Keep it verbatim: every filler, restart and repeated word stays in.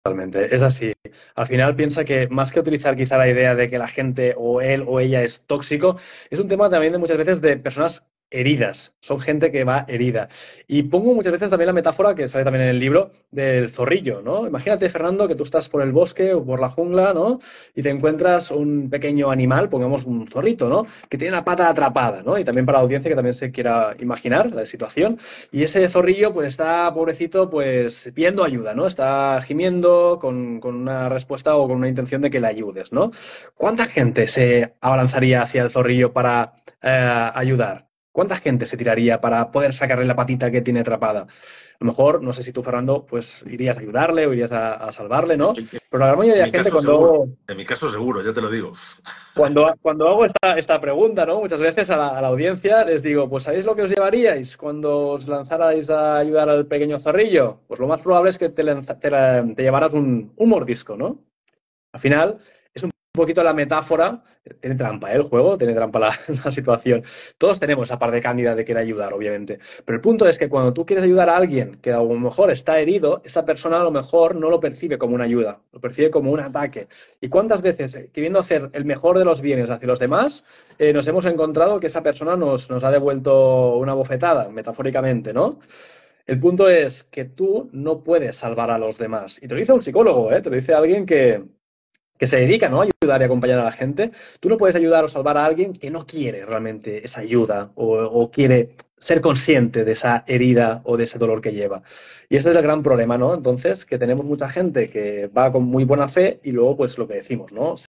Totalmente, es así. Al final piensa que más que utilizar quizá la idea de que la gente o él o ella es tóxico, es un tema también de muchas veces de personas heridas. Son gente que va herida. Y pongo muchas veces también la metáfora que sale también en el libro del zorrillo, ¿no? Imagínate, Fernando, que tú estás por el bosque o por la jungla, ¿no? Y te encuentras un pequeño animal, pongamos un zorrito, ¿no? Que tiene la pata atrapada, ¿no? Y también para la audiencia que también se quiera imaginar la situación. Y ese zorrillo, pues está, pobrecito, pues pidiendo ayuda, ¿no? Está gimiendo con, con una respuesta o con una intención de que le ayudes, ¿no? ¿Cuánta gente se abalanzaría hacia el zorrillo para eh, ayudar? ¿Cuánta gente se tiraría para poder sacarle la patita que tiene atrapada? A lo mejor, no sé si tú, Fernando, pues irías a ayudarle o irías a, a salvarle, ¿no? En, Pero la gran mayoría en de mi gente caso seguro, cuando, en mi caso seguro, ya te lo digo. cuando, cuando hago esta, esta pregunta, ¿no? Muchas veces a la, a la audiencia les digo, pues ¿sabéis lo que os llevaríais cuando os lanzarais a ayudar al pequeño zorrillo? Pues lo más probable es que te, lanza- te, la- te llevaras un, un mordisco, ¿no? Al final, es un poquito la metáfora. Tiene trampa, ¿eh? El juego, tiene trampa la, la situación. Todos tenemos esa parte cándida de querer ayudar, obviamente. Pero el punto es que cuando tú quieres ayudar a alguien que a lo mejor está herido, esa persona a lo mejor no lo percibe como una ayuda, lo percibe como un ataque. ¿Y cuántas veces, eh, queriendo hacer el mejor de los bienes hacia los demás, eh, nos hemos encontrado que esa persona nos, nos ha devuelto una bofetada, metafóricamente, ¿no? El punto es que tú no puedes salvar a los demás. Y te lo dice un psicólogo, ¿eh? Te lo dice alguien que, que se dedica, ¿no? A ayudar y acompañar a la gente. Tú no puedes ayudar o salvar a alguien que no quiere realmente esa ayuda o, o quiere ser consciente de esa herida o de ese dolor que lleva. Y ese es el gran problema, ¿no? Entonces, que tenemos mucha gente que va con muy buena fe y luego, pues lo que decimos, ¿no?